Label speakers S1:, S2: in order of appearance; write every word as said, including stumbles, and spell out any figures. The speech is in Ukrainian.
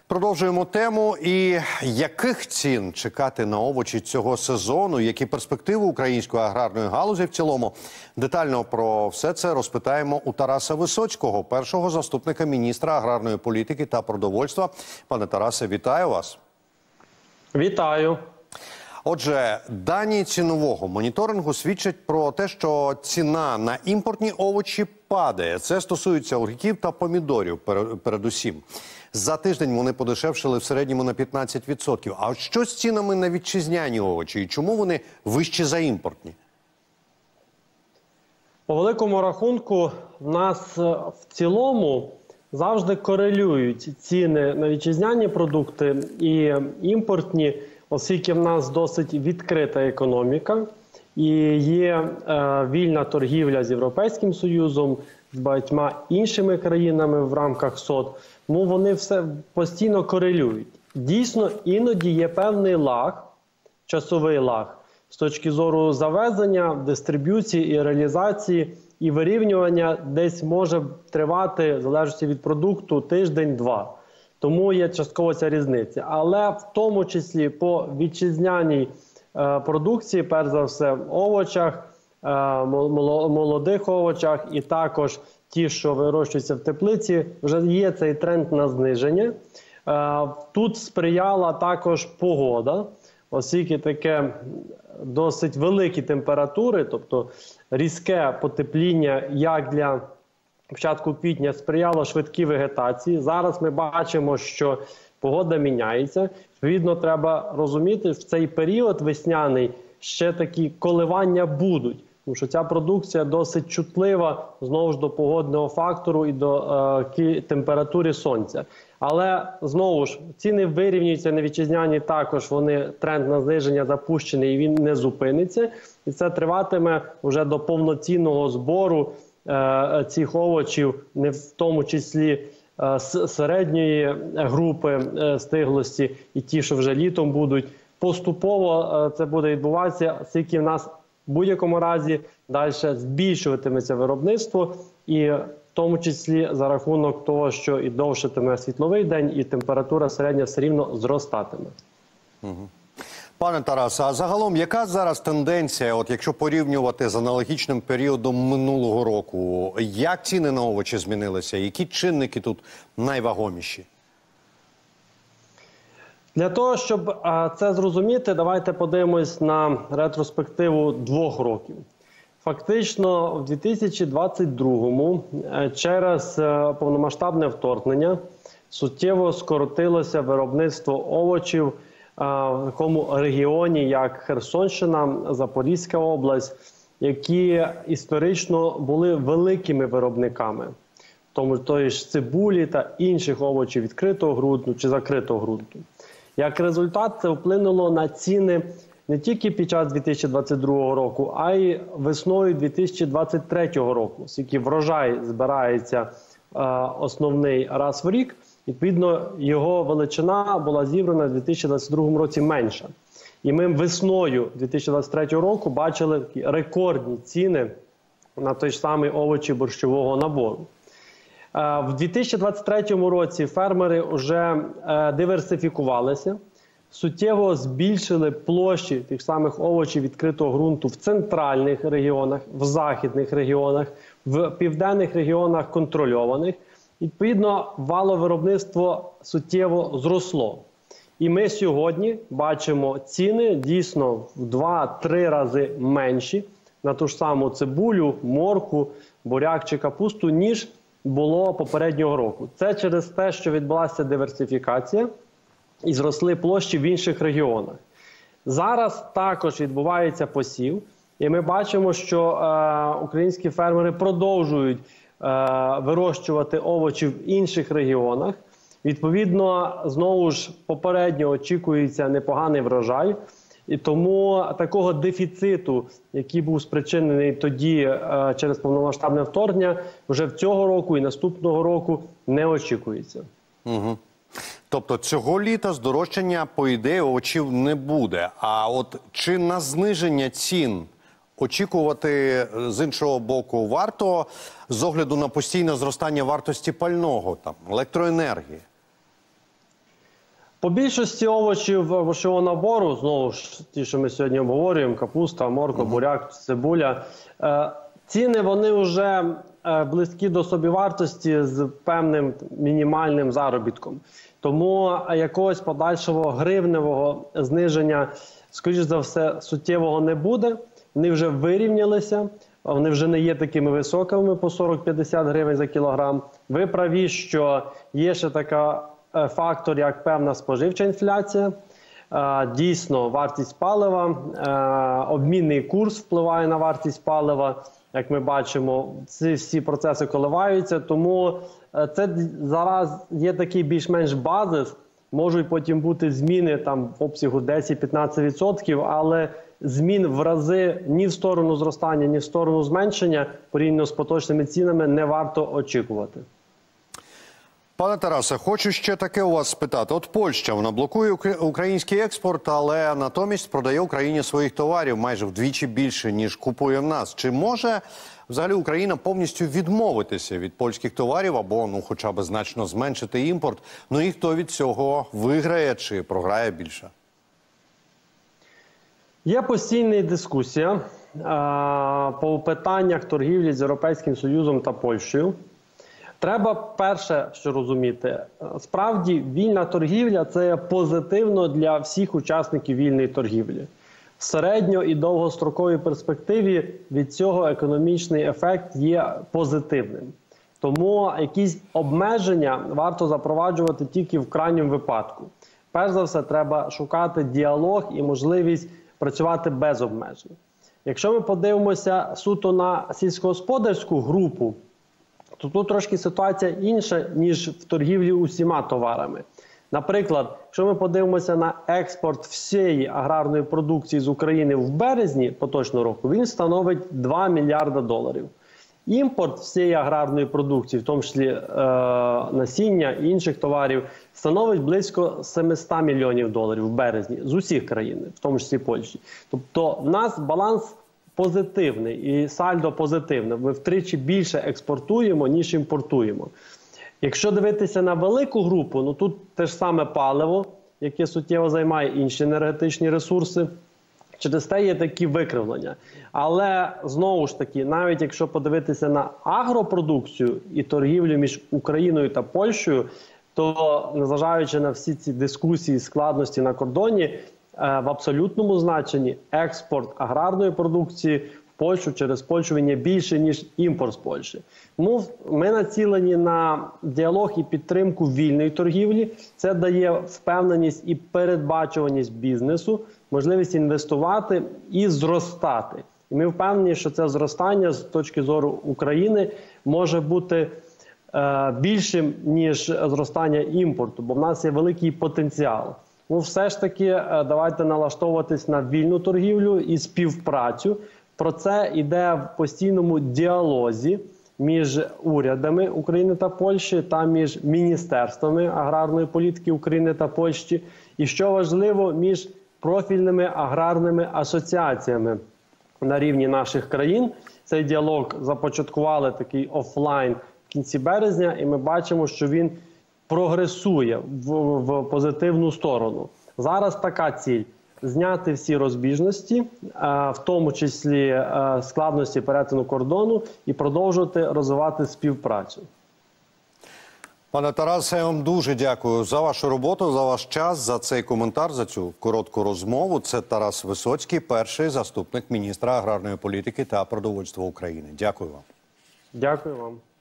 S1: Продовжуємо тему. І яких цін чекати на овочі цього сезону? Які перспективи української аграрної галузі в цілому? Детально про все це розпитаємо у Тараса Висоцького, першого заступника міністра аграрної політики та продовольства. Пане Тарасе, вітаю вас.
S2: Вітаю.
S1: Отже, дані цінового моніторингу свідчать про те, що ціна на імпортні овочі падає. Це стосується огірків та помідорів передусім. За тиждень вони подешевшили в середньому на п'ятнадцять відсотків. А от що з цінами на вітчизняні овочі і чому вони вищі за імпортні?
S2: По великому рахунку, в нас в цілому завжди корелюють ціни на вітчизняні продукти і імпортні, оскільки в нас досить відкрита економіка і є е, вільна торгівля з Європейським Союзом, з багатьма іншими країнами в рамках СОТ. Тому вони все постійно корелюють. Дійсно, іноді є певний лаг, часовий лаг, з точки зору завезення, дистриб'юції і реалізації, і вирівнювання десь може тривати, в залежності від продукту, тиждень-два. Тому є частково ця різниця. Але в тому числі по вітчизняній е, продукції, перш за все, в овочах, е, молодих овочах і також ті, що вирощуються в теплиці, вже є цей тренд на зниження. Е, тут сприяла також погода, оскільки таке досить великі температури, тобто різке потепління, як для початку квітня, сприяло швидкій вегетації. Зараз ми бачимо, що погода міняється. Відповідно, треба розуміти, що в цей період весняний ще такі коливання будуть. Тому що ця продукція досить чутлива, знову ж, до погодного фактору і до е, температури сонця. Але, знову ж, ціни вирівнюються на вітчизняні також, вони, тренд на зниження запущений і він не зупиниться. І це триватиме вже до повноцінного збору е, цих овочів, не в тому числі е, середньої групи е, стиглості і ті, що вже літом будуть. Поступово е, це буде відбуватися, оскільки в нас в будь-якому разі далі збільшуватиметься виробництво, і в тому числі за рахунок того, що і довшитиме світловий день, і температура середня все рівно зростатиме.
S1: Угу. Пане Тарасе, а загалом яка зараз тенденція, от якщо порівнювати з аналогічним періодом минулого року, як ціни на овочі змінилися, які чинники тут найвагоміші? Для того, щоб а, це зрозуміти, давайте подивимось на ретроспективу двох років. Фактично, в дві тисячі двадцять другому через повномасштабне вторгнення суттєво скоротилося виробництво овочів а, в такому регіоні, як Херсонщина, Запорізька область, які історично були великими виробниками. Тому тої ж цибулі та інших овочів відкритого ґрунту чи закритого ґрунту. Як результат, це вплинуло на ціни не тільки під час дві тисячі двадцять другого року, а й весною дві тисячі двадцять третього року, оскільки врожай збирається е, основний раз в рік, відповідно, його величина була зібрана в дві тисячі двадцять другому році менша. І ми весною дві тисячі двадцять третього року бачили такі рекордні ціни на той ж самий овочі борщового набору. В дві тисячі двадцять третьому році фермери вже е, диверсифікувалися, суттєво збільшили площі тих самих овочів відкритого ґрунту в центральних регіонах, в західних регіонах, в південних регіонах контрольованих. Відповідно, валовиробництво суттєво зросло. І ми сьогодні бачимо ціни дійсно в два-три рази менші на ту ж саму цибулю, моркву, буряк чи капусту, ніж було попереднього року. Це через те, що відбулася диверсифікація і зросли площі в інших регіонах. Зараз також відбувається посів, і ми бачимо, що е, українські фермери продовжують е, вирощувати овочі в інших регіонах. Відповідно, знову ж попередньо очікується непоганий врожай. І тому такого дефіциту, який був спричинений тоді е, через повномасштабне вторгнення, вже в цього року і наступного року не очікується. Угу. Тобто цього літа здорожчання, по ідеї, овочів не буде. А от чи на зниження цін очікувати з іншого боку варто з огляду на постійне зростання вартості пального, там, електроенергії? По більшості овочів овочевого набору, знову ж ті, що ми сьогодні обговорюємо, капуста, морква, буряк, цибуля, е, ціни вони вже е, близькі до собівартості з певним мінімальним заробітком. Тому якогось подальшого гривневого зниження, скоріш за все, суттєвого не буде. Вони вже вирівнялися, вони вже не є такими високими по сорок-п'ятдесят гривень за кілограм. Ви праві, що є ще така фактор, як певна споживча інфляція. Дійсно, вартість палива, обмінний курс впливає на вартість палива. Як ми бачимо, ці всі процеси коливаються, тому це зараз є такий більш-менш базис. Можуть потім бути зміни там в обсягу десять-п'ятнадцять відсотків, але змін в рази ні в сторону зростання, ні в сторону зменшення порівняно з поточними цінами не варто очікувати.
S3: Пане Тарасе, хочу ще таке у вас спитати. От Польща, вона блокує український експорт, але натомість продає Україні своїх товарів майже вдвічі більше, ніж купує в нас. Чи може взагалі Україна повністю відмовитися від польських товарів або ну хоча б значно зменшити імпорт? Ну і хто від цього виграє чи програє більше?
S1: Є постійна дискусія а, по питаннях торгівлі з Європейським Союзом та Польщею. Треба перше, що розуміти, справді вільна торгівля – це позитивно для всіх учасників вільної торгівлі. В середньо- і довгостроковій перспективі від цього економічний ефект є позитивним. Тому якісь обмеження варто запроваджувати тільки в крайньому випадку. Перш за все, треба шукати діалог і можливість працювати без обмежень. Якщо ми подивимося суто на сільськогосподарську групу, то тут трошки ситуація інша, ніж в торгівлі усіма товарами. Наприклад, якщо ми подивимося на експорт всієї аграрної продукції з України в березні поточного року, він становить два мільярда доларів. Імпорт всієї аграрної продукції, в тому числі е, насіння і інших товарів, становить близько сімсот мільйонів доларів в березні з усіх країн, в тому числі Польщі. Тобто в нас баланс позитивний і сальдо позитивне. Ми втричі більше експортуємо, ніж імпортуємо. Якщо дивитися на велику групу, ну тут те ж саме паливо, яке суттєво займає інші енергетичні ресурси, через те є такі викривлення. Але, знову ж таки, навіть якщо подивитися на агропродукцію і торгівлю між Україною та Польщею, то, незважаючи на всі ці дискусії, складності на кордоні, в абсолютному значенні експорт аграрної продукції в Польщу через Польщу він є більше, ніж імпорт з Польщі. Тому ми націлені на діалог і підтримку вільної торгівлі. Це дає впевненість і передбачуваність бізнесу, можливість інвестувати і зростати. І ми впевнені, що це зростання з точки зору України може бути е, більшим, ніж зростання імпорту, бо в нас є великий потенціал. Ну, все ж таки, давайте налаштовуватись на вільну торгівлю і співпрацю. Про це йде в постійному діалозі між урядами України та Польщі та між міністерствами аграрної політики України та Польщі. І, що важливо, між профільними аграрними асоціаціями на рівні наших країн. Цей діалог започаткували такий офлайн в кінці березня, і ми бачимо, що він прогресує в, в позитивну сторону. Зараз така ціль – зняти всі розбіжності, в тому числі складності перетину кордону, і продовжувати розвивати співпрацю.
S3: Пане Тарасе, я вам дуже дякую за вашу роботу, за ваш час, за цей коментар, за цю коротку розмову. Це Тарас Висоцький, перший заступник міністра аграрної політики та продовольства України. Дякую вам.
S1: Дякую вам.